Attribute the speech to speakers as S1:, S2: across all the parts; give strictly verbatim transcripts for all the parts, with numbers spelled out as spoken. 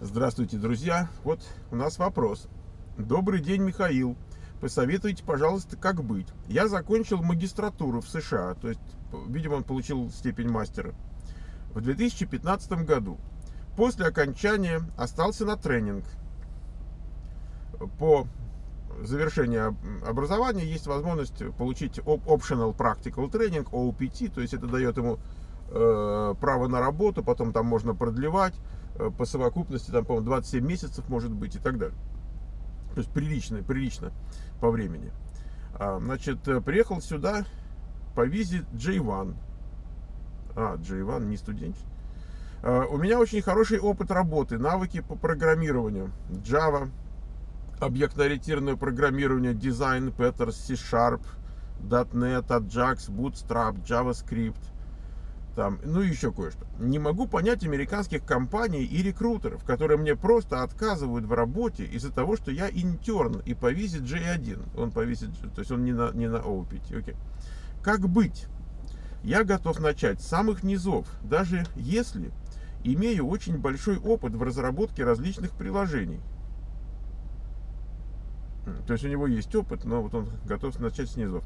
S1: Здравствуйте, друзья. Вот у нас вопрос. Добрый день, Михаил. Посоветуйте, пожалуйста, как быть. Я закончил магистратуру в США, то есть, видимо, он получил степень мастера в две тысячи пятнадцатом году. После окончания остался на тренинг. По завершении образования есть возможность получить Optional Practical Training, о пи ти, то есть это дает ему э, право на работу, потом там можно продлевать, э, по совокупности, там, по-моему, двадцать семь месяцев может быть и так далее. То есть прилично, прилично по времени. А, значит, приехал сюда по визе джей один. А, джей один, не студенческий. А, у меня очень хороший опыт работы, навыки по программированию. Java, объектно-ориентированное программирование, дизайн, Patterns, C-Sharp, .NET, Ajax, Bootstrap, JavaScript. Там, ну и еще кое-что. Не могу понять американских компаний и рекрутеров, которые мне просто отказывают в работе из-за того, что я интерн и по визе джей один. Он по визе, то есть он не на, не на о пи ти. Окей. Как быть? Я готов начать с самых низов, даже если имею очень большой опыт в разработке различных приложений. То есть у него есть опыт, но вот он готов начать с низов.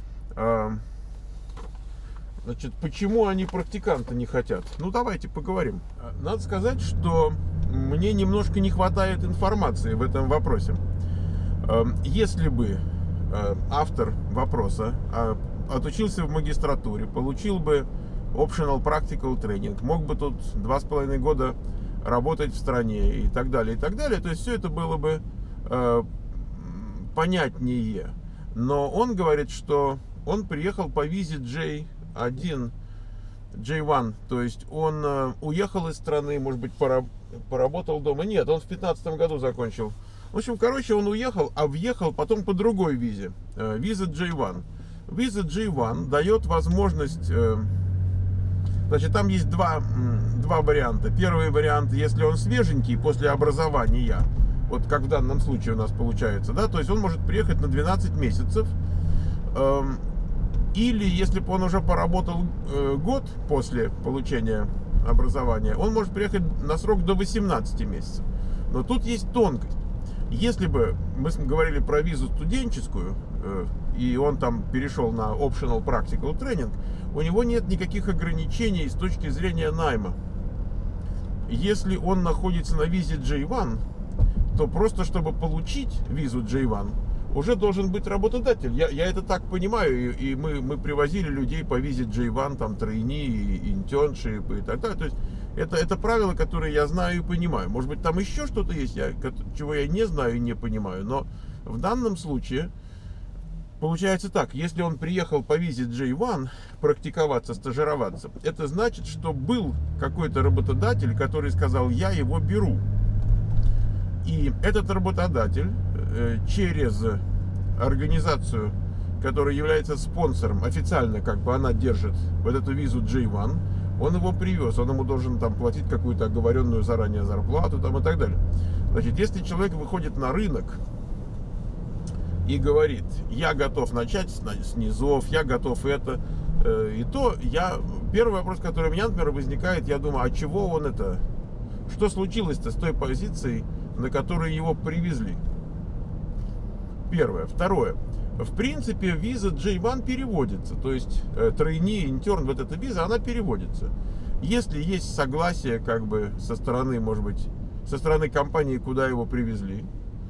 S1: Значит, почему они практиканта не хотят? Ну, давайте поговорим. Надо сказать, что мне немножко не хватает информации в этом вопросе. Если бы автор вопроса отучился в магистратуре, получил бы Optional Practical Training, мог бы тут два с половиной года работать в стране и так далее, и так далее, то есть все это было бы понятнее. Но он говорит, что он приехал по визе джей один, джей один, то есть он э, уехал из страны, может быть, пора, поработал дома. Нет, он в пятнадцатом году закончил. В общем, короче, он уехал, а въехал потом по другой визе, э, виза джей один. Виза джей один дает возможность, э, значит, там есть два, два варианта. Первый вариант, если он свеженький после образования, вот как в данном случае у нас получается, да, то есть он может приехать на двенадцать месяцев, э, или если бы он уже поработал э, год после получения образования, он может приехать на срок до восемнадцати месяцев. Но тут есть тонкость. Если бы мы говорили про визу студенческую, э, и он там перешел на Optional Practical Training, у него нет никаких ограничений с точки зрения найма. Если он находится на визе джей один, то просто чтобы получить визу джей один, уже должен быть работодатель. Я, я это так понимаю, и, и мы, мы привозили людей по визе джей один, там, трейни, интерншип и так далее. То есть это, это правила, которые я знаю и понимаю. Может быть, там еще что-то есть, я, чего я не знаю и не понимаю. Но в данном случае получается так. Если он приехал по визе джей один практиковаться, стажироваться, это значит, что был какой-то работодатель, который сказал: я его беру. И этот работодатель через организацию, которая является спонсором, официально как бы она держит вот эту визу джей один, он его привез, он ему должен там платить какую-то оговоренную заранее зарплату там и так далее. Значит, если человек выходит на рынок и говорит: я готов начать с низов, я готов это, и то я, первый вопрос, который у меня, например, возникает, я думаю, а чего он это, что случилось-то с той позицией, на которую его привезли? Первое. Второе. В принципе, виза джей один переводится. То есть э, трейни, интерн, вот эта виза, она переводится. Если есть согласие, как бы, со стороны, может быть, со стороны компании, куда его привезли,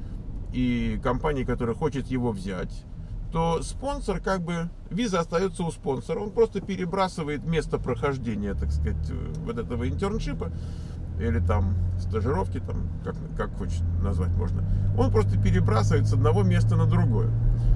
S1: и компании, которая хочет его взять, то спонсор, как бы, виза остается у спонсора. Он просто перебрасывает место прохождения, так сказать, вот этого интерншипа, или там стажировки, там, как, как хочешь назвать можно, он просто перебрасывает с одного места на другое.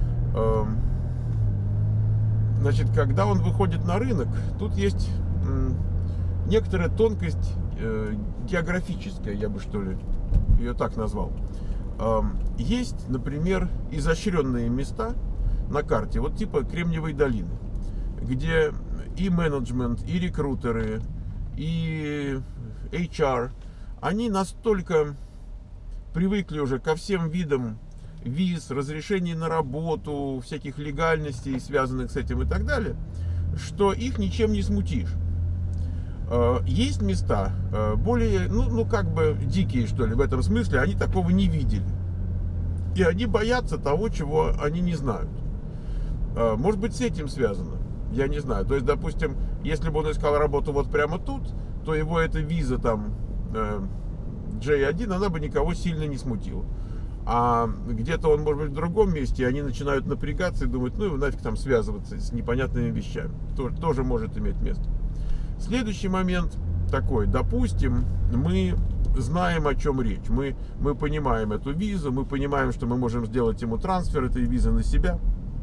S1: Значит, когда он выходит на рынок, тут есть некоторая тонкость географическая, я бы, что ли, ее так назвал. Есть, например, изощренные места на карте, вот типа Кремниевой долины, где и менеджмент, и рекрутеры, и эйч ар, они настолько привыкли уже ко всем видам виз, разрешений на работу, всяких легальностей, связанных с этим и так далее, что их ничем не смутишь. Есть места более, ну, ну, как бы дикие, что ли, в этом смысле, они такого не видели. И они боятся того, чего они не знают. Может быть, с этим связано, я не знаю. То есть, допустим, если бы он искал работу вот прямо тут, то его эта виза там джей один, она бы никого сильно не смутила. А где-то он, может быть, в другом месте, и они начинают напрягаться и думают, ну и нафиг там связываться с непонятными вещами. Тоже, тоже может иметь место. Следующий момент такой. Допустим, мы знаем, о чем речь. Мы, мы понимаем эту визу, мы понимаем, что мы можем сделать ему трансфер этой визы на себя.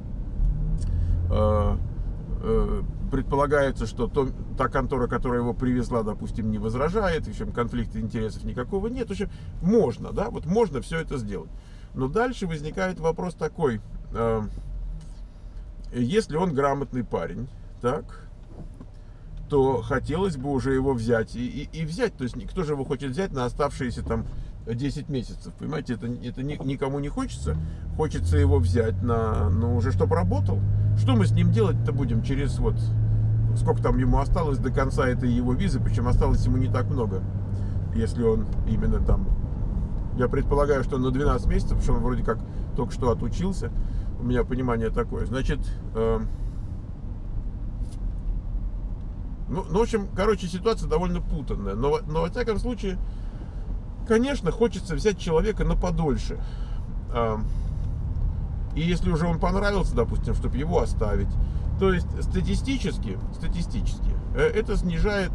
S1: Предполагается, что то, та контора, которая его привезла, допустим, не возражает, в общем, конфликта интересов никакого нет. В общем, можно, да, вот можно все это сделать. Но дальше возникает вопрос такой. Если он грамотный парень, так, то хотелось бы уже его взять и, и, и взять. То есть кто же его хочет взять на оставшиеся там десять месяцев? Понимаете, это, это никому не хочется. Хочется его взять на, ну, уже чтобы работал. Что мы с ним делать-то будем через вот, сколько там ему осталось до конца этой его визы, причем осталось ему не так много, если он именно там, я предполагаю, что на двенадцать месяцев, потому что он вроде как только что отучился, у меня понимание такое. Значит, э, ну, ну, в общем, короче, ситуация довольно путанная, но, но во всяком случае, конечно, хочется взять человека на подольше. Э, И если уже он понравился, допустим, чтобы его оставить, то есть статистически, статистически это снижает,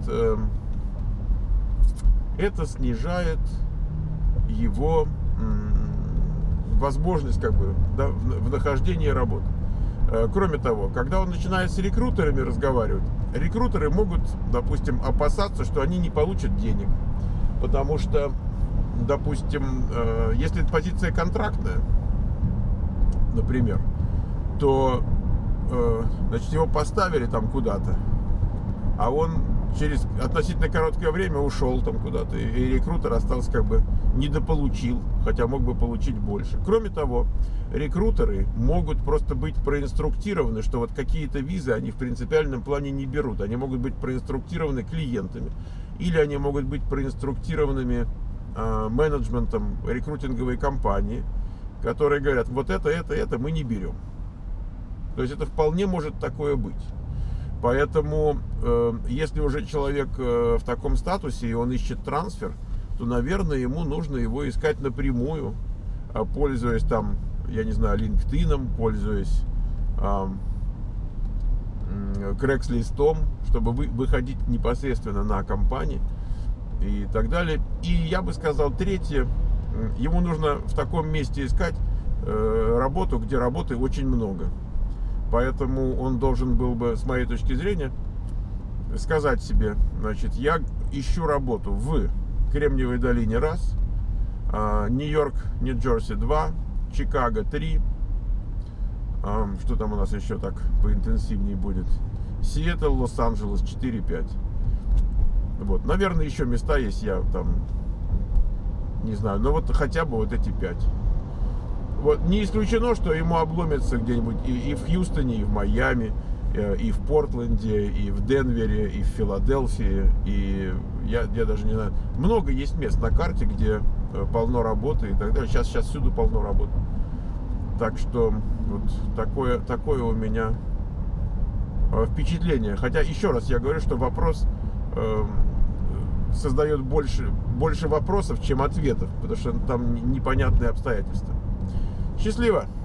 S1: это снижает его возможность как бы, да, в нахождении работы. Кроме того, когда он начинает с рекрутерами разговаривать, рекрутеры могут, допустим, опасаться, что они не получат денег, потому что, допустим, если это позиция контрактная, например, то э, значит, его поставили там куда-то, а он через относительно короткое время ушел там куда-то, и, и рекрутер остался как бы недополучил, хотя мог бы получить больше. Кроме того, рекрутеры могут просто быть проинструктированы, что вот какие-то визы они в принципиальном плане не берут, они могут быть проинструктированы клиентами, или они могут быть проинструктированными э, менеджментом рекрутинговой компании, которые говорят, вот это, это, это мы не берем. То есть это вполне может такое быть. Поэтому, э, если уже человек э, в таком статусе, и он ищет трансфер, то, наверное, ему нужно его искать напрямую, э, пользуясь там, я не знаю, LinkedIn, пользуясь э, э, Craigslist, чтобы вы, выходить непосредственно на компании и так далее. И я бы сказал, третье, ему нужно в таком месте искать э, работу, где работы очень много. Поэтому он должен был бы, с моей точки зрения, сказать себе, значит, я ищу работу в Кремниевой долине раз, э, Нью-Йорк, Нью-Джерси два, Чикаго три, э, что там у нас еще так поинтенсивнее будет, Сиэтл, Лос-Анджелес четыре-пять. Вот, наверное, еще места есть, я там не знаю, но вот хотя бы вот эти пять. Вот, не исключено, что ему обломится где-нибудь и, и в Хьюстоне, и в Майами, и в Портленде, и в Денвере, и в Филадельфии, и я, я даже не знаю. Много есть мест на карте, где полно работы и так далее. Сейчас, сейчас всюду полно работы. Так что вот такое, такое у меня впечатление. Хотя, еще раз я говорю, что вопрос э, создает больше, больше вопросов, чем ответов, потому что там непонятные обстоятельства. Счастливо!